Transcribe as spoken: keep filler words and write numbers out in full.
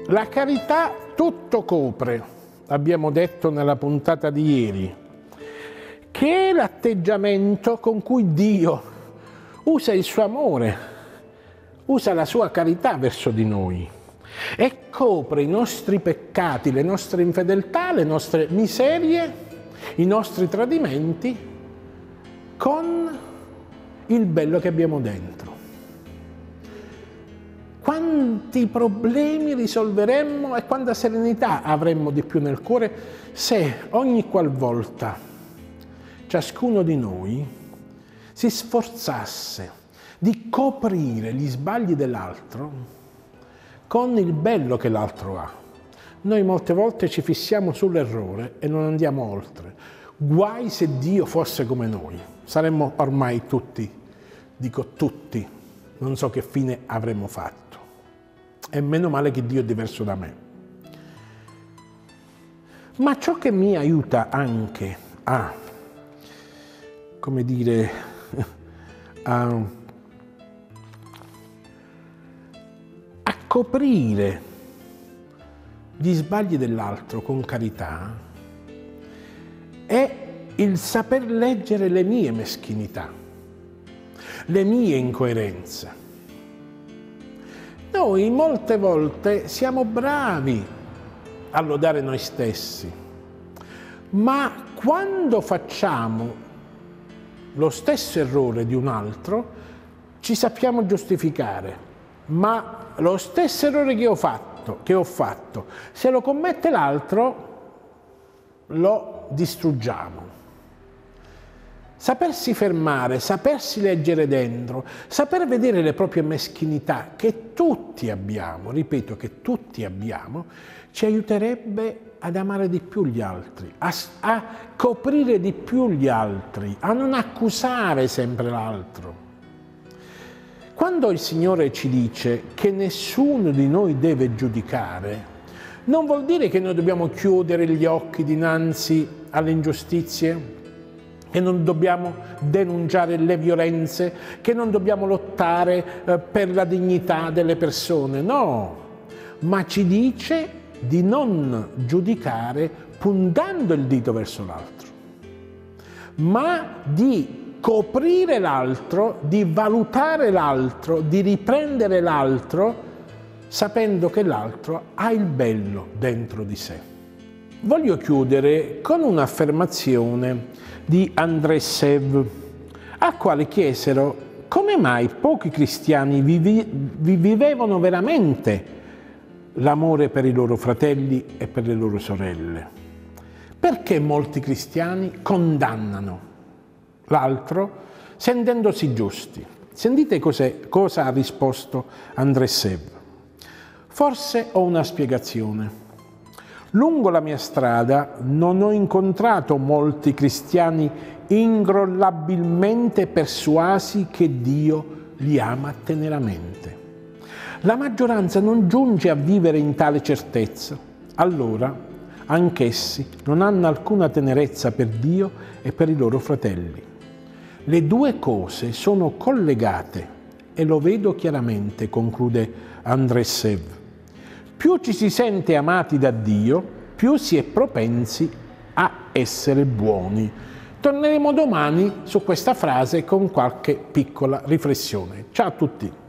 La carità tutto copre, abbiamo detto nella puntata di ieri, che è l'atteggiamento con cui Dio usa il suo amore, usa la sua carità verso di noi e copre i nostri peccati, le nostre infedeltà, le nostre miserie, i nostri tradimenti con il bello che abbiamo dentro. Quanti problemi risolveremmo e quanta serenità avremmo di più nel cuore se ogni qualvolta ciascuno di noi si sforzasse di coprire gli sbagli dell'altro con il bello che l'altro ha. Noi molte volte ci fissiamo sull'errore e non andiamo oltre. Guai se Dio fosse come noi. Saremmo ormai tutti, dico tutti, non so che fine avremmo fatto. E meno male che Dio è diverso da me. Ma ciò che mi aiuta anche a, come dire, a, a coprire gli sbagli dell'altro con carità è il saper leggere le mie meschinità, le mie incoerenze. Noi molte volte siamo bravi a lodare noi stessi, ma quando facciamo lo stesso errore di un altro ci sappiamo giustificare, ma lo stesso errore che ho fatto, che ho fatto, se lo commette l'altro lo distruggiamo. Sapersi fermare, sapersi leggere dentro, saper vedere le proprie meschinità che tutti abbiamo, ripeto che tutti abbiamo, ci aiuterebbe ad amare di più gli altri, a, a coprire di più gli altri, a non accusare sempre l'altro. Quando il Signore ci dice che nessuno di noi deve giudicare, non vuol dire che noi dobbiamo chiudere gli occhi dinanzi alle ingiustizie, che non dobbiamo denunciare le violenze, che non dobbiamo lottare eh, per la dignità delle persone, no, ma ci dice di non giudicare puntando il dito verso l'altro, ma di coprire l'altro, di valutare l'altro, di riprendere l'altro, sapendo che l'altro ha il bello dentro di sé. Voglio chiudere con un'affermazione di André Sev, al quale chiesero come mai pochi cristiani vivi, vivevano veramente l'amore per i loro fratelli e per le loro sorelle. Perché molti cristiani condannano l'altro sentendosi giusti? Sentite cosa ha risposto André Sev. Forse ho una spiegazione. Lungo la mia strada non ho incontrato molti cristiani incrollabilmente persuasi che Dio li ama teneramente. La maggioranza non giunge a vivere in tale certezza. Allora, anch'essi non hanno alcuna tenerezza per Dio e per i loro fratelli. Le due cose sono collegate e lo vedo chiaramente, conclude André Sev. Più ci si sente amati da Dio, più si è propensi a essere buoni. Torneremo domani su questa frase con qualche piccola riflessione. Ciao a tutti!